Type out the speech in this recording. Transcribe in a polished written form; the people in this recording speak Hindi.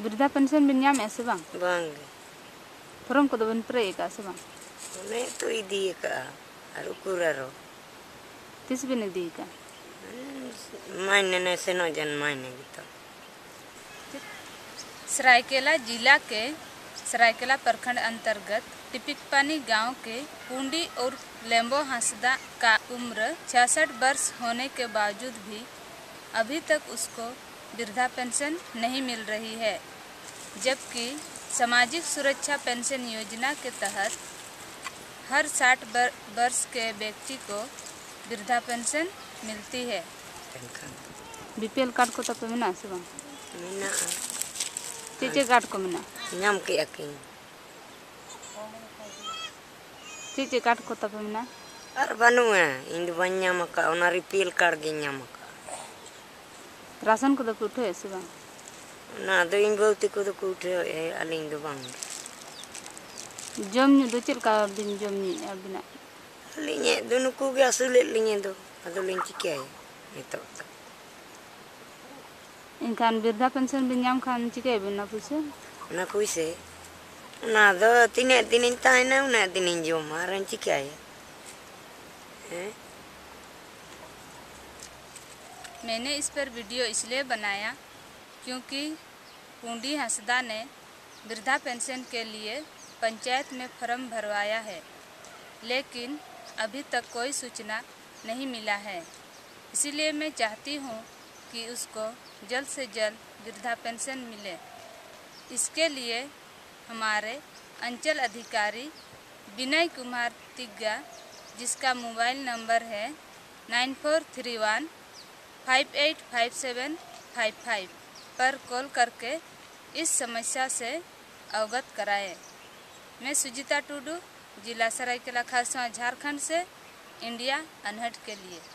वृद्धा पेंशन बिन नाम ऐसे बांग बांग फॉर्म को बन प्रे का से बांग नहीं तो इदी का और उकुरारो तिस बिन दी का मायने ने से न जन मायने की तो सरायकेला जिला के सरायकेला प्रखंड अंतर्गत टिपिकपानी गांव के पूंडी और लेम्बो हंसदा का उम्र 66 वर्ष होने के बावजूद भी अभी तक उसको वृद्धा पेंशन नहीं मिल रही है, जबकि सामाजिक सुरक्षा पेंशन योजना के तहत हर 60 वर्ष के व्यक्ति को वृद्धा पेंशन मिलती है। बीपीएल कार्ड को तब मिना से बांग मिना चीचे कार्ड को मिना नाम के अकिन चीचे कार्ड को तब मिना और बनु है इंद बन्या मका उना रिपील कार्ड गिन्या मका राशन को तो उठे से बांग ना दो इन बहुती को तो उठे है अलिंग दो बांग जम दो चल का बिन जम बिना लिंगे दोनों को गया सुले लिंगे दो अदो लिंग चिके है itu इनखान वृद्धा पेंशन बिन नाम खान चिके बिना पुसे ना पुसे ना दो तीने दिन ताई ना उन्हें दिन जो मारन चिके है मैंने इस पर वीडियो इसलिए बनाया क्योंकि पूंडी हंसदा ने वृद्धा पेंशन के लिए पंचायत में फॉर्म भरवाया है, लेकिन अभी तक कोई सूचना नहीं मिला है। इसीलिए मैं चाहती हूँ कि उसको जल्द से जल्द वृद्धा पेंशन मिले। इसके लिए हमारे अंचल अधिकारी विनय कुमार तिग्गा, जिसका मोबाइल नंबर है 9431 585755 पर कॉल करके इस समस्या से अवगत कराएं। मैं सुजीता टुडू, जिला सरायकेला खारसावां, झारखंड से इंडिया अनहट के लिए।